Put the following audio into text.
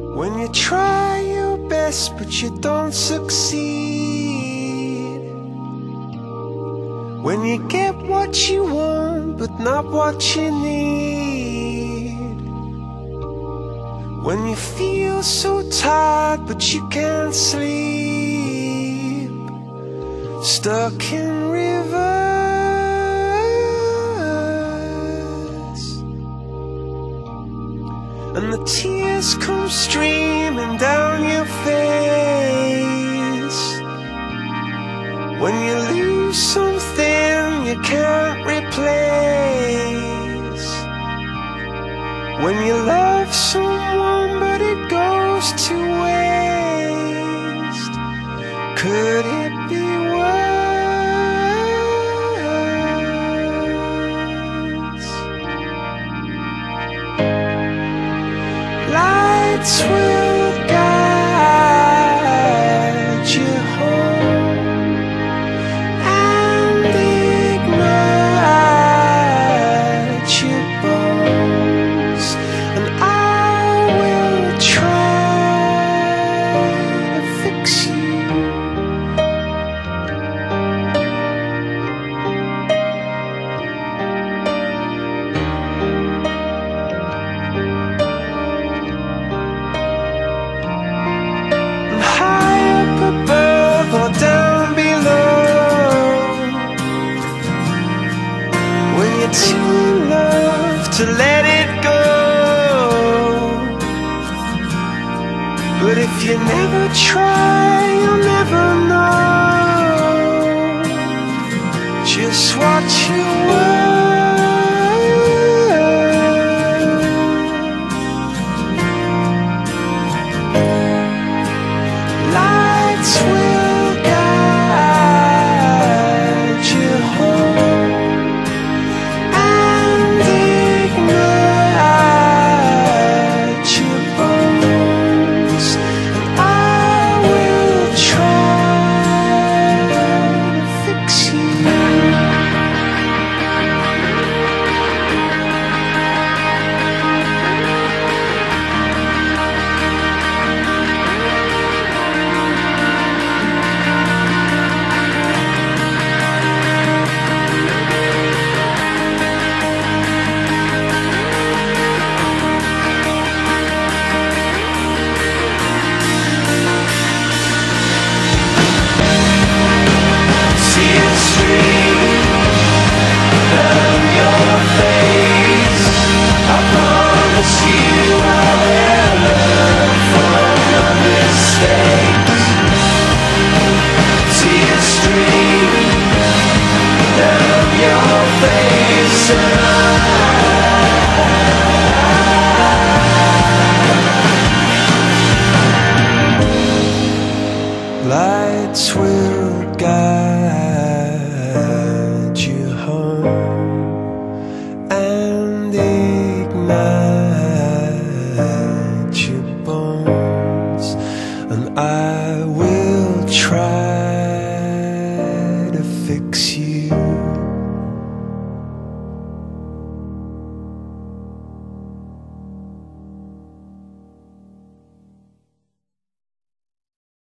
When you try your best but you don't succeed, when you get what you want but not what you need, when you feel so tired but you can't sleep, stuck in rivers, and the tears come streaming down your face, when you lose something you can't replace, when you love someone but it goes to waste. Could it be worse? Lights will guide you home and ignite your bones, and I will try to fix you. Above or down below, when you're too in love to let it go, but if you never try you'll never know just what you were. Lights will guide you home and ignite your bones, and I will try to fix you. Lights will guide you home and ignite your bones, and I will